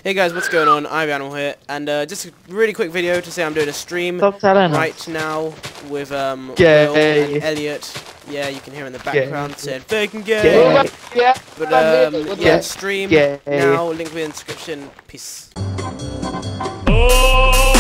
Hey guys, what's going on? IIvAnIMaL here, and just a really quick video to say I'm doing a stream right now with Will and Elliot. Yeah, you can hear in the background saying "fucking gay." But yeah, stream now. Link in the description. Peace. Oh!